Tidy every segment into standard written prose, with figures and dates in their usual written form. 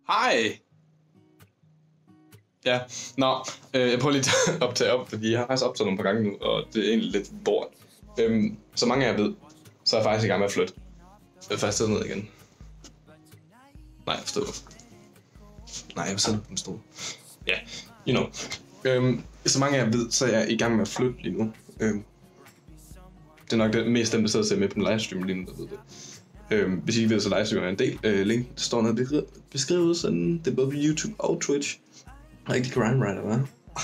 Hej! Ja, jeg prøver lige at optage op, fordi jeg har faktisk optaget nogle par gange nu, og det er egentlig lidt bort. Så mange af jer ved, så er jeg faktisk i gang med at flytte. Jeg vil faktisk sidde ned igen. Nej, jeg forstår. Nej, jeg vil sidde på en stol. Ja, you know. Så mange af jer ved, så er jeg i gang med at flytte lige nu. Det er nok det mest dem, der sidder og ser med på en livestream lige nu, der ved det. Hvis I ikke ved, så livestream er en del link. Der står noget i beskrivelsen. Det er både på YouTube og Twitch. Rigtig grindwriter, hva'?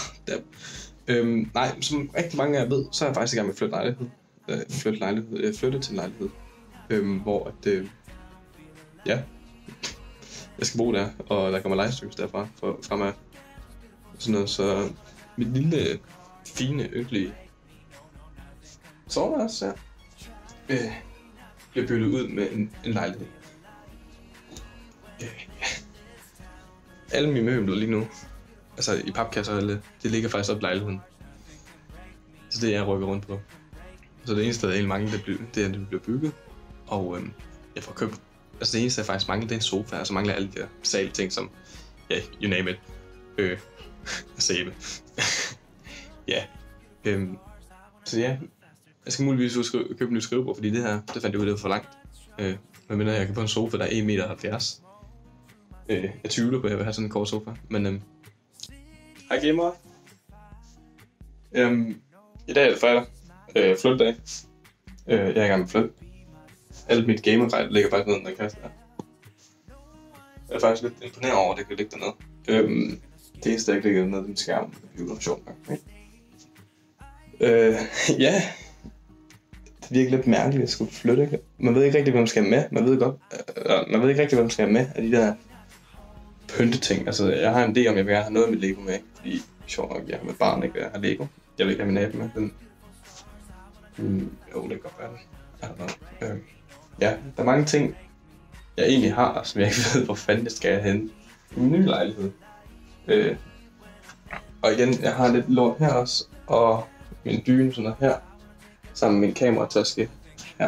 Nej, som rigtig mange af jer ved, så er jeg faktisk i gang med at flytte til en lejlighed. Hvor at, ja, jeg skal bo der, og der kommer livestreams derfra fremad. Sådan noget, så mit lille, fine, ynkelige soveværelse her bliver byttet ud med en lejlighed. Alle mine møbler lige nu, altså i papkasser, det ligger faktisk op i lejligheden. Så det er jeg rykker rundt på. Så det eneste, der er egentlig mange, det er, at det bliver bygget. Og jeg får købt. Altså det eneste, der faktisk mangler, det er en sofa. Og så mangler alle de der basale ting som, ja, you name it. Sæbe. Ja. Så ja, jeg skal muligvis købe en ny skrivebord, fordi det her, det fandt jeg ud af, det var for langt. Men mindre jeg kan på en sofa, der er 1,70 meter. Jeg tvivler på, at jeg vil have sådan en kort sofa. Men hej gamer. I dag er det fredag. Flyttedag. Jeg er i gang med flytte. Alt mit gamergrej ligger faktisk nede i den kasse der. Jeg er faktisk lidt imponeret over, at det kan ligge dernede. Det eneste, jeg ikke ligger nede i min skærm, det er jo sjovt nok. Okay? Ja. Det virker lidt mærkeligt, at jeg skulle flytte. Man ved ikke rigtig, hvem man skal have med. Man ved ikke rigtig, hvem man skal have med af de der pynteting. Altså, jeg har en idé om, jeg vil gerne have noget med Lego med. Fordi, sjovt nok, jeg har med barn, ikke? Jeg har Lego. Jeg vil ikke have min nabo med. Jo, det kan godt være det. Ja, der er mange ting, jeg egentlig har, som jeg ikke ved, hvor fanden det skal jeg hente i min nye lejlighed. Og igen, jeg har lidt lort her også, og min dyne sådan noget her, sammen med min kamerataske her.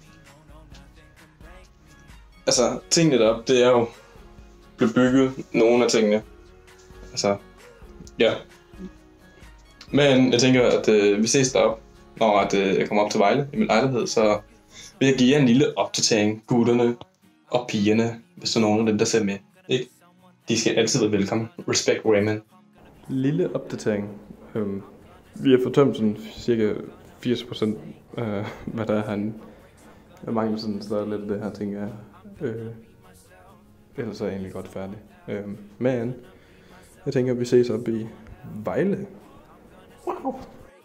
Altså, tingene deroppe, det er jo blevet bygget, nogle af tingene. Altså, ja. Men jeg tænker, at vi ses deroppe, når jeg kommer op til Vejle i min lejlighed, så vil jeg give jer en lille opdatering, gutterne og pigerne, hvis der er nogen af dem, der ser med. Ikke? De skal altid være velkommen. Respect Raymond. Lille opdatering. Vi har fået tømt sådan cirka 80% af, hvad der er herinde. Jeg mangler sådan stadig lidt af det her, tænker jeg. Ellers er jeg egentlig godt færdig. Men jeg tænker, at vi ses op i Vejle. Wow.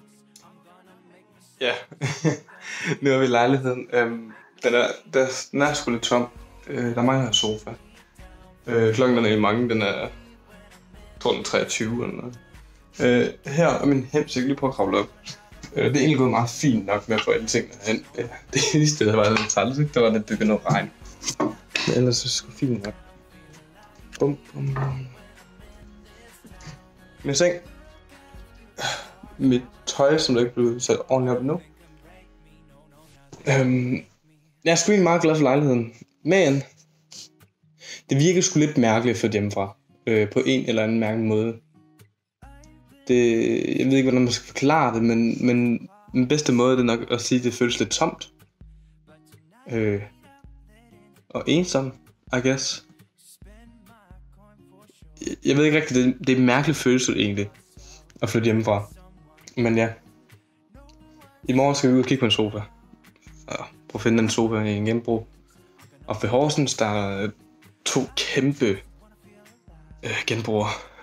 Ja, nu er vi i lejligheden. Den er sgu lidt tom. Der mangler en sofa. Klokken den er i mange, den er, tror den 23 eller noget. Her er min hemsik lige på at kravle op. Det er egentlig gået meget fint nok med at få alle tingene hen. Det eneste, der var lidt træls, ikke? Der var lidt bygget noget regn. Men ellers er det sgu fint nok. Bum, bum, bum. Min seng. Mit tøj, som der ikke blev sat ordentligt op nu. Jeg er sgu ikke meget glad for lejligheden. Men det virker sgu lidt mærkeligt at flytte hjemmefra. På en eller anden mærkelig måde. Jeg ved ikke, hvordan man skal forklare det, men den bedste måde det er nok at sige, at det føles lidt tomt. Og ensom, I guess. Jeg ved ikke rigtigt, det er en mærkelig følelse egentlig, at flytte hjemmefra. Men ja. I morgen skal vi ud og kigge på en sofa. Og prøve at finde den sofa i en genbrug. Og ved Horsens, der er 2 kæmpe genbruger.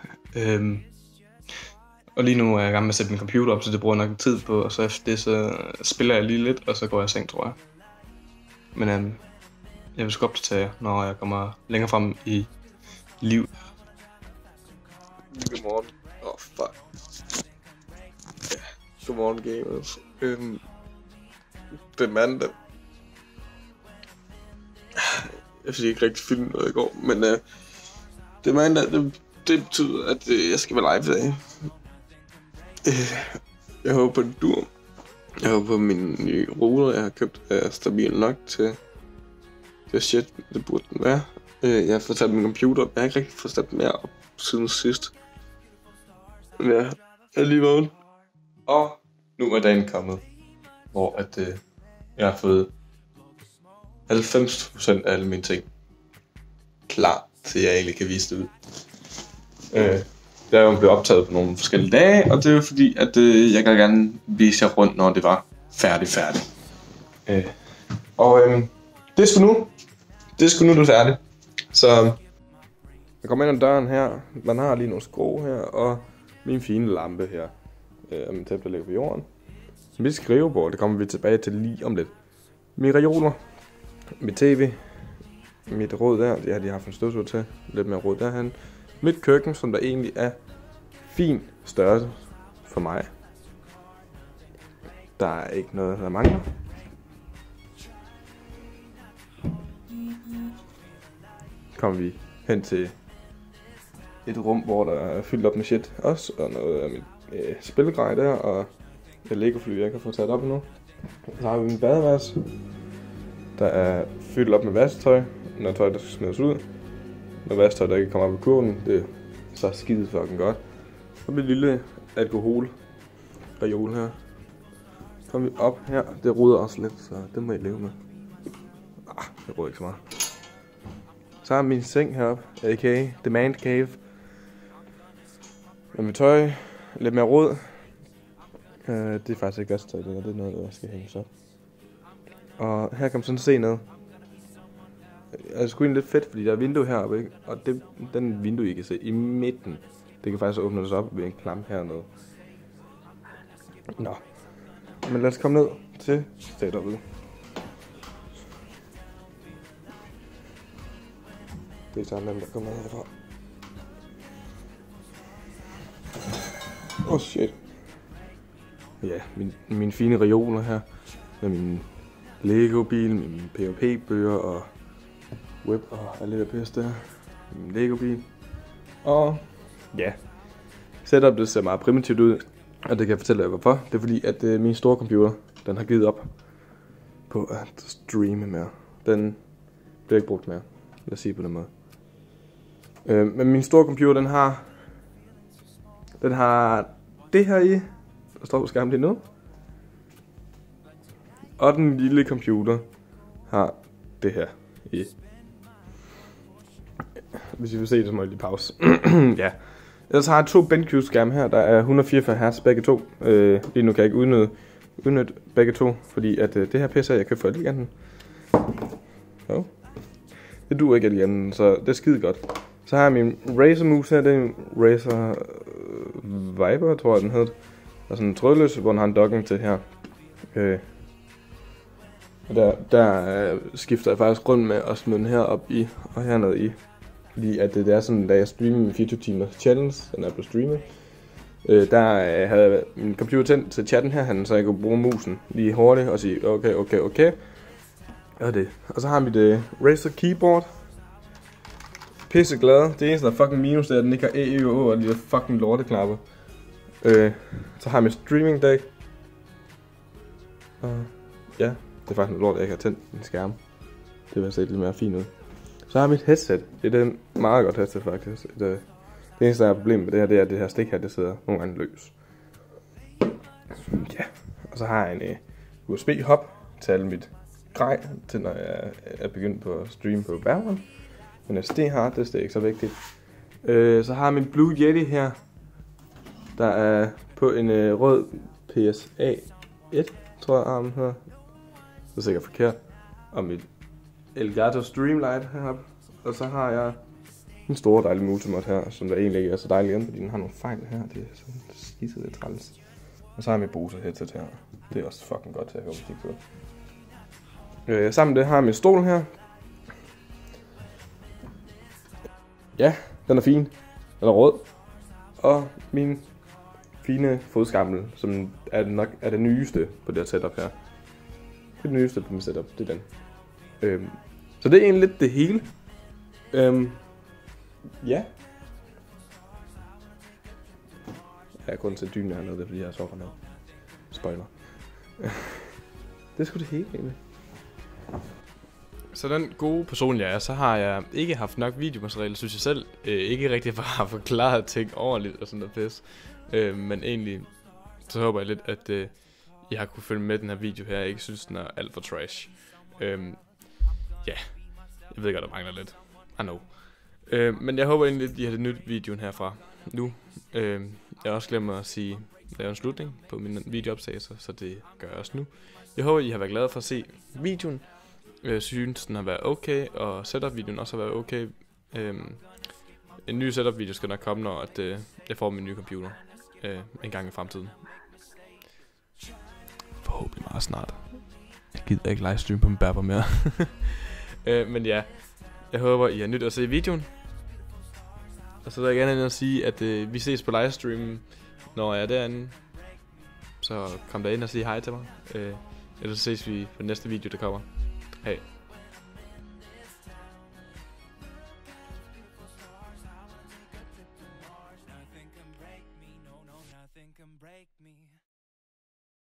Og lige nu er jeg i gang med at sætte min computer op, så det bruger jeg nok tid på. Og så efter det, så spiller jeg lige lidt, og så går jeg i seng, tror jeg. Men jeg vil sgu opdatere jer, når jeg kommer længere frem i liv. Godmorgen. Fuck. Ja. Godmorgen, gamers. Det er mandag. Jeg fik ikke rigtig filmet noget i går, men det er mandag. Det betyder, at jeg skal være live i dag. Jeg håber, det dur. Jeg håber, at min nye router, jeg har købt, er stabil nok til det shit, det burde den være. Jeg har fået sat min computer op. Jeg har ikke rigtig fået sat mere op siden sidst. Men jeg er lige vågen. Og nu er dagen kommet, hvor at, jeg har fået 90% af alle mine ting klar til jeg egentlig kan vise det ud. Det er jo blevet optaget på nogle forskellige dage, og det er jo fordi, at jeg kan gerne vise jer rundt, når det var færdigt. Det er sgu nu. Det er sgu nu, det er færdigt. Så jeg kommer ind ad døren her. Man har lige nogle sko her, og min fine lampe her. Min tæppe, der ligger på jorden. Mit skrivebord, det kommer vi tilbage til lige om lidt. Mine reoler, mit tv, mit råd der, det har de haft en støvsuger til. Lidt mere råd derhen. Mit køkken, som der egentlig er fin størrelse for mig. Der er ikke noget, der mangler. Kommer vi hen til et rum, hvor der er fyldt op med shit også, og noget af mit spilgrej der, og et Lego-fly, jeg kan få taget op endnu. Så har vi min badeværelse, der er fyldt op med vasketøj, når tøj der skal smides ud. Når vasketøj der ikke kommer op i kurven, det er så skide fucking godt. Og mit lille alkoholreol her. Så kommer vi op her, det ruder også lidt, så det må I leve med. Det ruder ikke så meget. Så har jeg min seng heroppe, a.k.a. The Man Cave. Med mit tøj, lidt mere rod. Det er faktisk ikke vasketøj, det er noget, der skal hænges op. Og her kan man sådan se noget. Det er sgu egentlig lidt fedt, fordi der er vindue heroppe, ikke? Og den vindue, I kan se i midten, det kan faktisk åbne sig op ved en klam hernede. Nå. Men lad os komme ned til setupet. Det er sådan dem, der kommer ned herfra. Shit. Ja, mine fine reoler her. Med min Lego-bil, med mine PvP-bøger og web og alt det der pisse der. Min Lego-bil. Og ja, setup det ser meget primitivt ud. Og det kan jeg fortælle jer hvorfor. Det er fordi, at min store computer, den har givet op på at streame mere. Den bliver ikke brugt mere. Lad os sige på den måde. Men min store computer, den har det her i. Der står på skærmen lige nu. Og den lille computer har det her i. Hvis I vil se det, så må jeg lige pause. Ja. Ellers har jeg 2 BenQ skærme her, der er 144 Hz begge to. Lige nu kan jeg ikke udnytte begge to, fordi at det her PC, jeg købte for Elgiganten. Det duer ikke Elgiganten, så det er skide godt. Så har jeg min Razer mus her, det er en Razer Viper, tror jeg den hed. Og sådan en trådløs, hvor den har en docking til her. Og der skifter jeg faktisk rundt med at smide den her op i og hernede i. Fordi at det er sådan, da jeg streamer min 24 timer challenge, den er på streamet. Der havde jeg min computer tændt til chatten her, så jeg kunne bruge musen lige hurtigt og sige okay. Og det. Og så har vi det Razer keyboard. Pisse glad. Det eneste der er fucking minus, det er at den ikke har EUO og de der fucking lorteknapper. Så har jeg mit streaming deck. Ja, det er faktisk noget lort, at jeg ikke har tændt min skærm. Det vil se lidt mere fint ud. Så har jeg mit headset. Det er et meget godt headset faktisk. Det eneste der er problemet med det her, det er at det her stik her, det sidder nogle gange løs. Ja, og så har jeg en USB hop til alt mit grej, til når jeg er begyndt på at streame på bæreren. Men SD har det er ikke så vigtigt. Så har jeg min Blue Yeti her, der er på en rød PSA 1, tror jeg armen her. Det er sikkert forkert. Og mit Elgato Streamlight heroppe. Og så har jeg en stor dejlig multimod her, som der egentlig ikke er så dejlig igen, fordi den har nogle fejl her. Det er sådan skidset lidt træls. Og så har jeg mit Bose headset her. Det er også fucking godt til at høre musik på. Sammen med det har jeg min stol her. Ja, den er fin. Den er rød. Og min fine fodskammel, som nok er det nyeste på det her setup her. Det nyeste på min setup, det er den. Så det er egentlig lidt det hele. Ja. Jeg er kun til dynen hernede, det er fordi jeg sover hernede. Spoiler. Det er sgu det hele egentlig. Så den gode person jeg er, så har jeg ikke haft nok videomateriale, synes jeg selv. Ikke rigtig har forklaret ting ordentligt og sådan noget pis. Men egentlig, så håber jeg lidt, at jeg har kunne følge med den her video her. Jeg ikke synes, den er alt for trash. Ja, jeg ved godt, der mangler lidt. I know. Men jeg håber egentlig, at I har det nyt videoen herfra nu. Jeg har også glemt at lave en slutning på mine videooptagelser, så det gør jeg også nu. Jeg håber, I har været glade for at se videoen. Jeg synes, den har været okay, og setup-videoen også har været okay. En ny setup-video skal nok komme, når jeg får min nye computer en gang i fremtiden. Forhåbentlig meget snart. Jeg gider ikke livestream på min bærber mere. Men ja, jeg håber, I har nyt at se videoen. Og så vil jeg gerne ind og sige, at vi ses på livestreamen, når jeg er derinde. Så kom der ind og sig hej til mig. Ellers ses vi på den næste video, der kommer. Hej. Nothing can break me.